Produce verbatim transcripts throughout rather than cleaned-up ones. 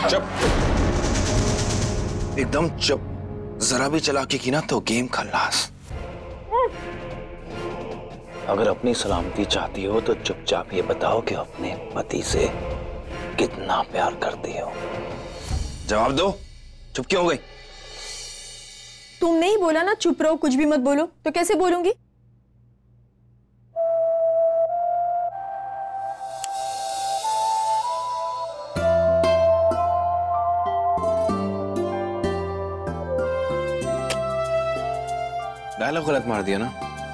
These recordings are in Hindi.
चुप, एकदम चुप। जरा भी चालाकी की ना तो गेम खल्लास। अगर अपनी सलामती चाहती हो तो चुपचाप ये बताओ कि अपने पति से कितना प्यार करती हो। जवाब दो, चुप क्यों हो गई? तुमने ही बोला ना चुप रहो, कुछ भी मत बोलो, तो कैसे बोलूंगी? डायलॉग गलत मार दिया ना।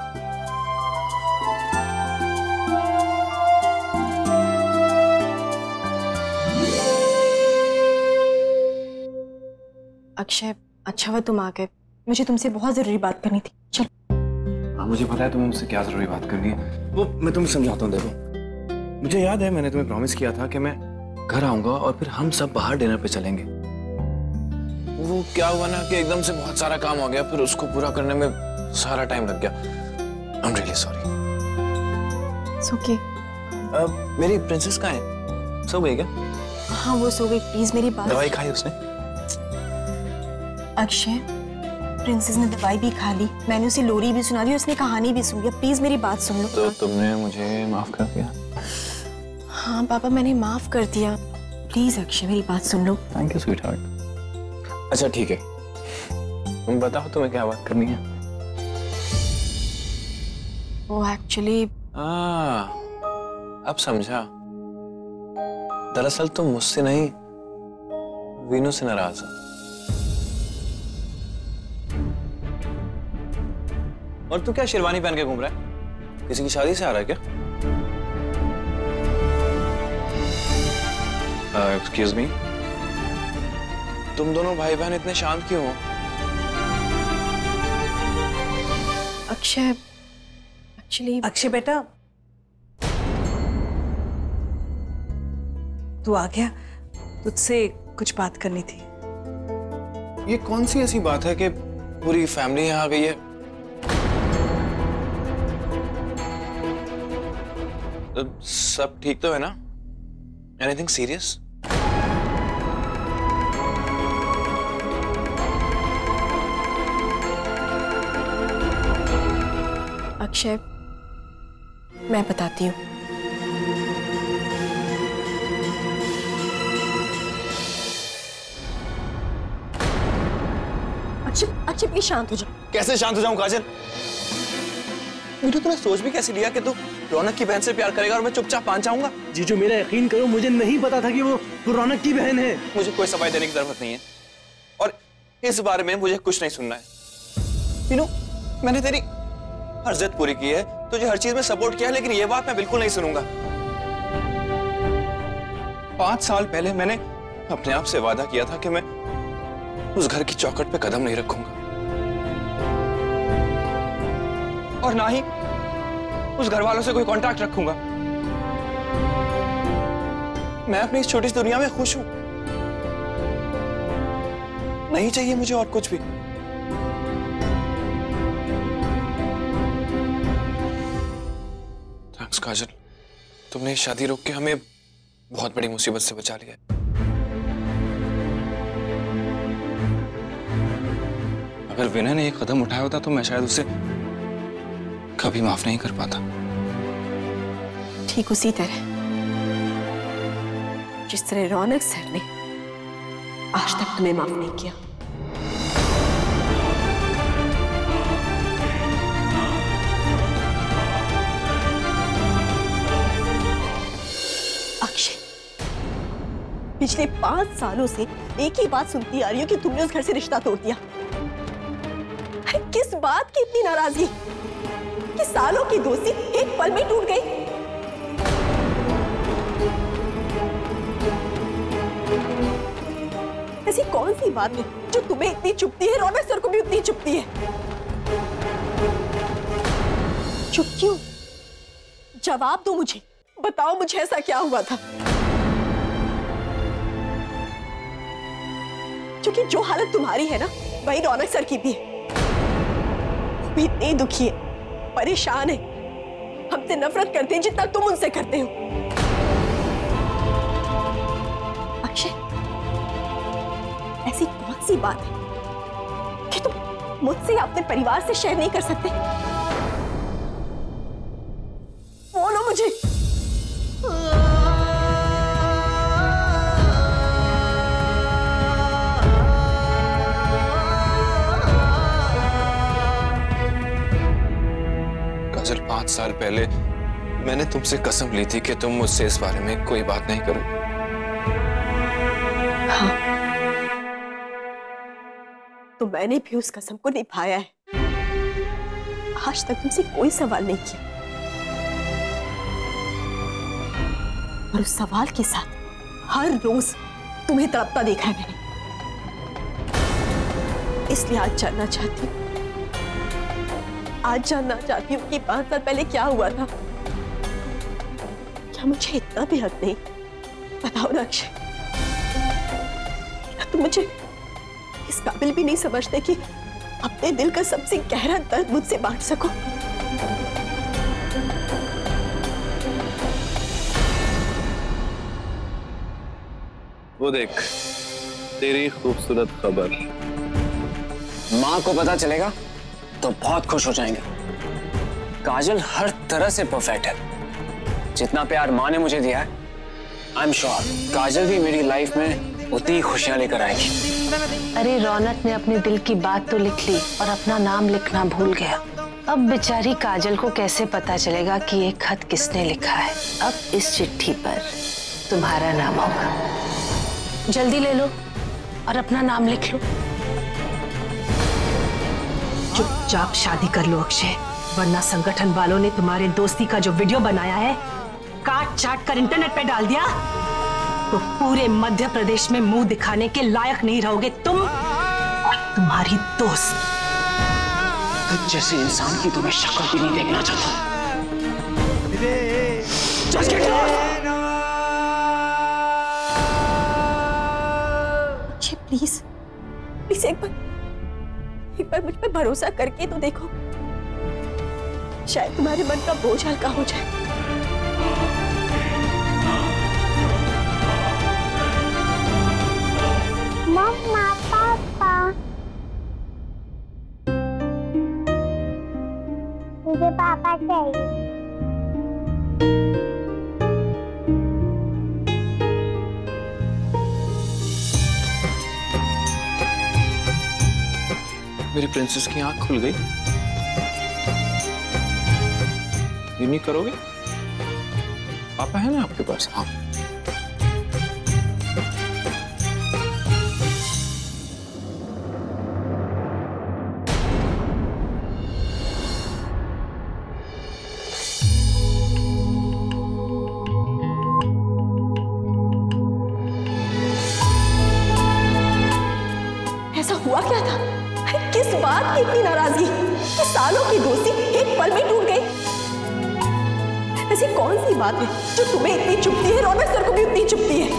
अक्षय, अच्छा हुआ तुम आ गए, मुझे तुमसे बहुत जरूरी बात करनी थी। चलो। हाँ मुझे पता है तुम्हें मुझसे क्या जरूरी बात करनी है, वो मैं तुम्हें समझाता हूँ। देखो मुझे याद है मैंने तुम्हें प्रॉमिस किया था कि मैं घर आऊंगा और फिर हम सब बाहर डिनर पे चलेंगे। वो क्या हुआ ना कि एकदम से बहुत सारा काम हो गया, फिर उसको पूरा करने में सारा टाइम लग गया। I am really sorry. It's okay. मेरी प्रिंसेस कहाँ है? सो गई क्या? हाँ वो सो गई। प्लीज मेरी बात। दवाई खाई उसने? अक्षय, प्रिंसेस ने दवाई भी खा ली, मैंने उसे लोरी भी सुना दी, उसने कहानी भी सुन लिया। प्लीज मेरी बात सुन लो। तो तुमने मुझे माफ कर दिया? हाँ पापा, मैंने माफ कर दिया। प्लीज अक्षय मेरी बात सुन लो। Thank you sweetheart. अच्छा ठीक है, तुम बताओ तुम्हें क्या बात करनी है? वो एक्चुअली अब समझा। दरअसल तुम मुझसे नहीं वीनू से नाराज हो। और तू क्या शेरवानी पहन के घूम रहा है? किसी की शादी से आ रहा है क्या? एक्सक्यूज मी, तुम दोनों भाई बहन इतने शांत क्यों हो? अक्षय, एक्चुअली अक्षय बेटा, तू आ गया, तुझसे कुछ बात करनी थी। ये कौन सी ऐसी बात है कि पूरी फैमिली यहाँ आ गई है? सब ठीक तो है ना? Anything serious? अक्षय, मैं बताती हूँ। अक्षय, अक्षय प्लीज शांत हो जाओ। कैसे शांत हो जाऊं काजल? मुझे तूने सोच भी कैसे लिया कि तू रौनक की बहन से प्यार करेगा और मैं चुपचाप मान जाऊंगा? जीजू मेरा यकीन करो, मुझे नहीं पता था कि वो रौनक की बहन है। मुझे कोई सफाई देने की जरूरत नहीं है और इस बारे में मुझे कुछ नहीं सुनना है। वीनू, मैंने तेरी हर जिद पूरी की है, तुझे हर चीज में सपोर्ट किया है, लेकिन ये बात मैं बिल्कुल नहीं सुनूंगा। पांच साल पहले मैंने अपने आप से वादा किया था कि मैं उस घर की चौखट पे कदम नहीं रखूंगा और ना ही उस घर वालों से कोई कांटेक्ट रखूंगा। मैं अपनी इस छोटी सी दुनिया में खुश हूं, नहीं चाहिए मुझे और कुछ भी। थैंक्स काजल, तुमने शादी रोक के हमें बहुत बड़ी मुसीबत से बचा लिया। अगर विनय ने एक कदम उठाया होता तो मैं शायद उसे कभी माफ नहीं कर पाता। ठीक उसी तरह जिस तरह रौनक सर ने आज तक तुम्हें माफ नहीं किया। अक्षय, पिछले पांच सालों से एक ही बात सुनती आ रही हूँ कि तुमने उस घर से रिश्ता तोड़ दिया। किस बात की इतनी नाराजगी कि सालों की दोस्ती एक पल में टूट गई? ऐसी कौन सी बात है जो तुम्हें इतनी चुभती है, रौनक सर को भी उतनी चुभती है? चुप क्यों? जवाब दो मुझे, बताओ मुझे ऐसा क्या हुआ था? क्योंकि जो हालत तुम्हारी है ना, वही रौनक सर की भी है। वो भी इतनी दुखी है, परेशान है, हमसे नफरत करते हैं जितना तुम उनसे करते हो। अक्षय, बात है कि तुम मुझसे अपने परिवार से शेयर नहीं कर सकते? बोलो मुझे। काजल, पांच साल पहले मैंने तुमसे कसम ली थी कि तुम मुझसे इस बारे में कोई बात नहीं करोगे। हाँ, तो मैंने भी उस कसम को निभाया है। आज तक तुमसे कोई सवाल नहीं किया और उस सवाल के साथ हर रोज तुम्हें तड़पता देखा है मैंने। इसलिए आज जानना चाहती हूँ आज जानना चाहती हूँ कि पांच साल पहले क्या हुआ था। क्या मुझे इतना भी हक नहीं? बताओ ना अक्षय, तुम मुझे इस काबिल भी नहीं समझते कि अपने दिल का सबसे गहरा दर्द मुझसे बांट सको? वो देख, तेरी खूबसूरत खबर। माँ को पता चलेगा तो बहुत खुश हो जाएंगे। काजल हर तरह से परफेक्ट है। जितना प्यार माँ ने मुझे दिया है, आई एम श्योर काजल भी मेरी लाइफ में उतनी खुशियां लेकर आएगी। अरे रौनक ने अपने दिल की बात तो लिख ली और अपना नाम लिखना भूल गया। अब बेचारी काजल को कैसे पता चलेगा कि ये खत किसने लिखा है? अब इस चिट्ठी पर तुम्हारा नाम होगा। जल्दी ले लो और अपना नाम लिख लो। चुपचाप शादी कर लो अक्षय, वरना संगठन वालों ने तुम्हारे दोस्ती का जो वीडियो बनाया है काट चाट कर इंटरनेट पे डाल दिया तो पूरे मध्य प्रदेश में मुंह दिखाने के लायक नहीं रहोगे तुम और तुम्हारी दोस्त। तो जैसे इंसान की तुम्हें शक्ल भी नहीं देखना चाहता। प्लीज प्लीज एक बार एक बार मुझ पर भरोसा करके तो देखो, शायद तुम्हारे मन का बोझ हल्का हो जाए। मम्मा, पापा, मुझे पापा चाहिए। मेरी प्रिंसेस की आंख खुल गई। ये नहीं करोगे? पापा है ना आपके पास? हाँ। ऐसा हुआ क्या था? किस बात की इतनी नाराजगी कि सालों की दोस्ती एक पल में टूट गई? ऐसी कौन सी बात है जो तुम्हें इतनी चुभती है, रौनक सर को भी उतनी चुभती है?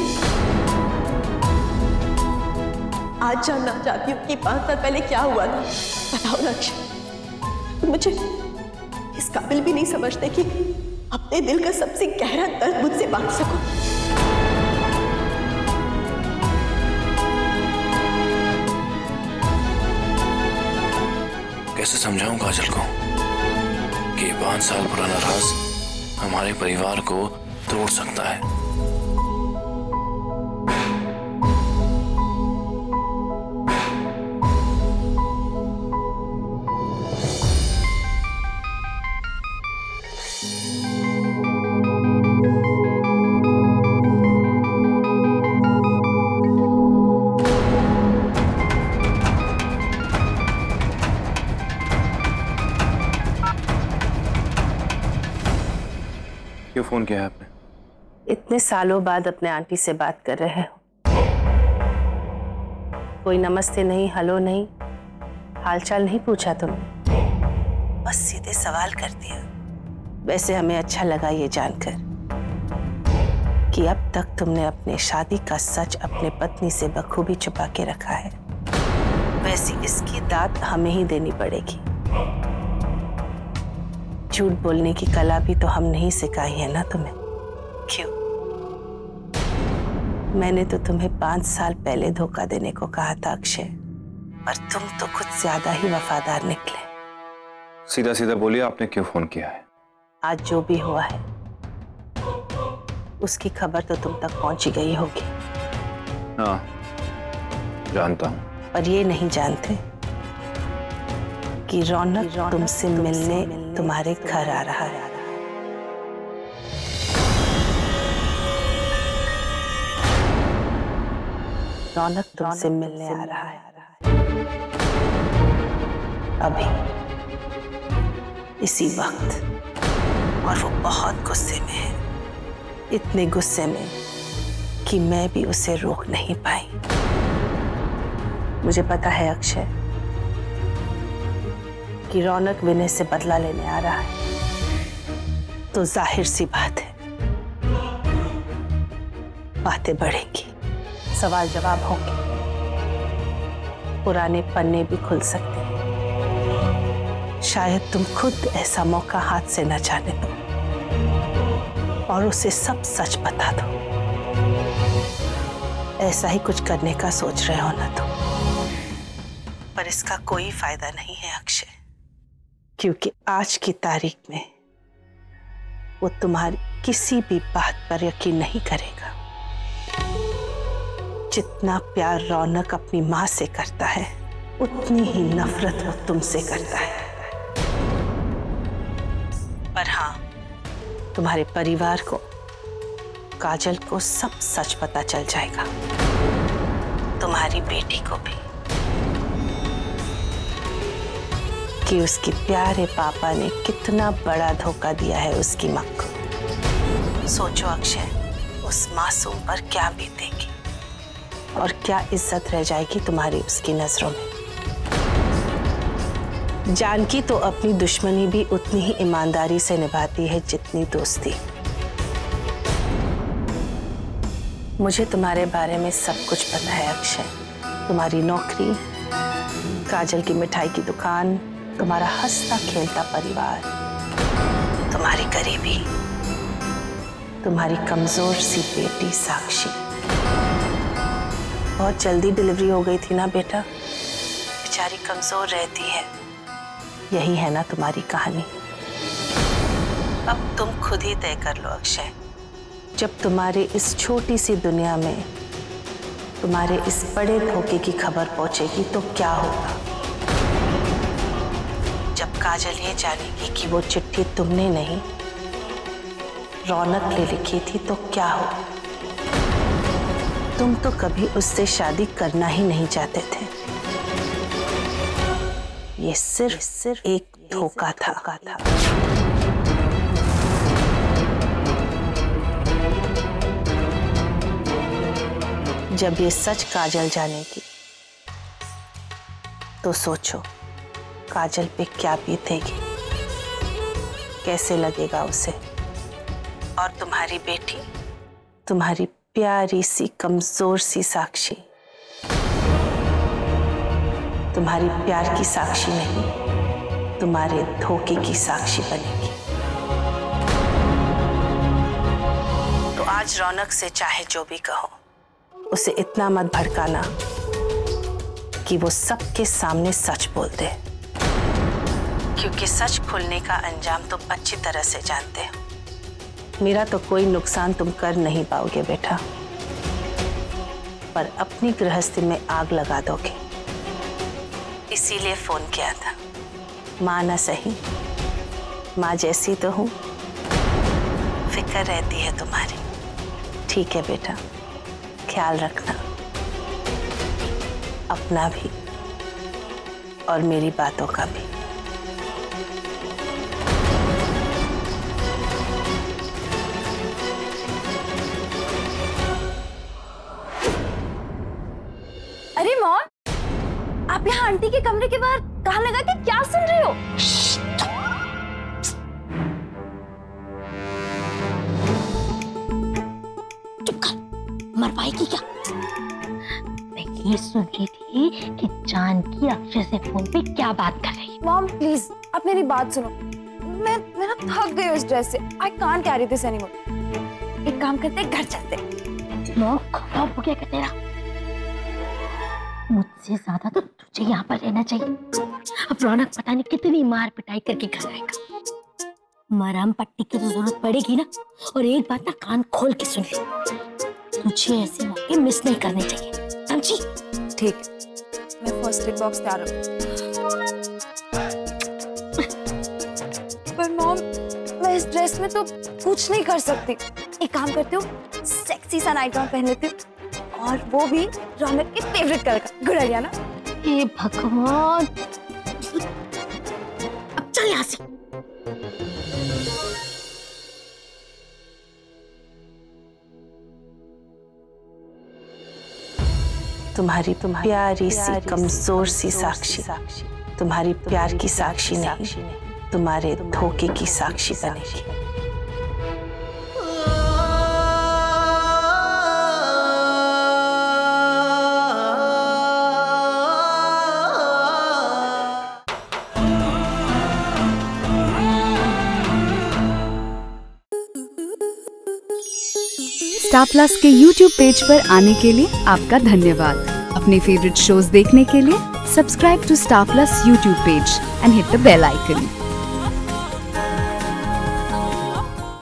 आज जानना चाहती हूँ कि पांच साल पहले क्या हुआ था। बताओ ना अक्षय, तुम मुझे इस काबिल भी नहीं समझते कि अपने दिल का सबसे गहरा दर्द मुझसे बांट सको? कैसे समझाऊं काजल को कि पांच साल पुराना राज हमारे परिवार को तोड़ सकता है? क्यों फोन किया है आपने? इतने सालों बाद अपने आंटी से बात कर रहे हो, कोई नमस्ते नहीं, हेलो नहीं, हालचाल नहीं पूछा तुमने, बस सीधे सवाल कर दिया। वैसे हमें अच्छा लगा ये जानकर कि अब तक तुमने अपने शादी का सच अपने पत्नी से बखूबी छुपा के रखा है। वैसे इसकी दाद हमें ही देनी पड़ेगी। झूठ बोलने की कला भी तो हम नहीं सिखाई है ना तुम्हें। क्यों? मैंने तो तुम्हें पांच साल पहले धोखा देने को कहा था अक्षय, पर तुम तो कुछ ज्यादा ही वफादार निकले। सीधा सीधा बोलिए, आपने क्यों फोन किया है? आज जो भी हुआ है उसकी खबर तो तुम तक पहुंची गई होगी। हाँ, जानता हूँ। पर ये नहीं जानते कि रौनक तुमसे मिलने तुम्हारे घर आ रहा है। रौनक तुमसे मिलने आ रहा है अभी, इसी वक्त, और वो बहुत गुस्से में है, इतने गुस्से में कि मैं भी उसे रोक नहीं पाई। मुझे पता है अक्षय कि रौनक विनय से बदला लेने आ रहा है, तो जाहिर सी बात है बातें बढ़ेंगी, सवाल जवाब होंगे, पुराने पन्ने भी खुल सकते हैं। शायद तुम खुद ऐसा मौका हाथ से न जाने दो और उसे सब सच बता दो। ऐसा ही कुछ करने का सोच रहे हो ना तुम, पर इसका कोई फायदा नहीं है अक्षय, क्योंकि आज की तारीख में वो तुम्हारी किसी भी बात पर यकीन नहीं करेगा। जितना प्यार रौनक अपनी माँ से करता है, उतनी ही नफरत वो तुमसे करता है। पर हाँ, तुम्हारे परिवार को, काजल को सब सच पता चल जाएगा, तुम्हारी बेटी को भी, कि उसके प्यारे पापा ने कितना बड़ा धोखा दिया है उसकी माँ को। सोचो अक्षय, उस मासूम पर क्या बीतेगी और क्या इज्जत रह जाएगी तुम्हारी उसकी नजरों में। जानकी तो अपनी दुश्मनी भी उतनी ही ईमानदारी से निभाती है जितनी दोस्ती। मुझे तुम्हारे बारे में सब कुछ पता है अक्षय, तुम्हारी नौकरी, काजल की मिठाई की दुकान, तुम्हारा हंसता खेलता परिवार, तुम्हारी गरीबी, तुम्हारी कमजोर सी बेटी साक्षी। बहुत जल्दी डिलीवरी हो गई थी ना बेटा, बेचारी कमजोर रहती है, यही है ना तुम्हारी कहानी। अब तुम खुद ही तय कर लो अक्षय, जब तुम्हारे इस छोटी सी दुनिया में तुम्हारे इस बड़े धोखे की खबर पहुंचेगी तो क्या होगा। जब काजल ये जानेगी कि वो चिट्ठी तुमने नहीं रौनक ने लिखी थी तो क्या होगा। तुम तो कभी उससे शादी करना ही नहीं चाहते थे, ये सिर्फ सिर्फ एक धोखा था, था। जब ये सच काजल जानेगी तो सोचो काजल पे क्या बीतेगी, कैसे लगेगा उसे। और तुम्हारी बेटी, तुम्हारी प्यारी सी कमजोर सी साक्षी, तुम्हारी प्यार की साक्षी नहीं, तुम्हारे धोखे की साक्षी बनेगी। तो आज रौनक से चाहे जो भी कहो, उसे इतना मत भड़काना कि वो सबके सामने सच बोल दे, क्योंकि सच खुलने का अंजाम तुम अच्छी तरह से जानते हो। मेरा तो कोई नुकसान तुम कर नहीं पाओगे बेटा, पर अपनी गृहस्थी में आग लगा दोगे, इसीलिए फोन किया था। माँ ना सही, माँ जैसी तो हूँ, फिक्र रहती है तुम्हारी। ठीक है बेटा, ख्याल रखना अपना भी और मेरी बातों का भी। अरे मॉम, आप यहाँ आंटी के कमरे के बाहर कहाँ लगा के क्या सुन रही हो? चुप कर, मरवाएगी क्या? मैं ये सुन रही थी कि जानकी अक्षय से फोन पे क्या बात कर रही है। मॉम प्लीज, आप मेरी बात सुनो। मैं मैं ना थक गई उस ड्रेस से। I can't carry this anymore. एक काम करते, घर चलते। दिमाग खराब हो गया क्या तेरा? मुझसे ज्यादा तो तुझे यहाँ पर रहना चाहिए। अब रौनक पता नहीं कितनी मार पिटाई करके घर आएगा। मरहम पट्टी की तो जरूरत पड़ेगी ना। और एक बात ना कान खोल के सुन ले, तुझे ऐसे मौके मिस नहीं करने चाहिए, समझी? ठीक है, मैं फर्स्ट एड बॉक्स तैयार रखूं। पर मॉम, मैं इस ड्रेस में तो कुछ नहीं कर सकती। एक काम करती हूँ, सेक्सी सा नाइट गाउन पहन लेती हूँ, और वो भी रौनक के फेवरेट कलर का। गुड आइडिया ना? हे भगवान, अब चल यहाँ से। तुम्हारी तुम्हारी प्यारी सी कमजोर सी साक्षी तुम्हारी प्यार की साक्षी नहीं, तुम्हारे धोखे की साक्षी बनेगी। स्टार प्लस के यूट्यूब पेज पर आने के लिए आपका धन्यवाद। अपने फेवरेट शोज देखने के लिए subscribe to Star Plus YouTube page and hit the bell icon.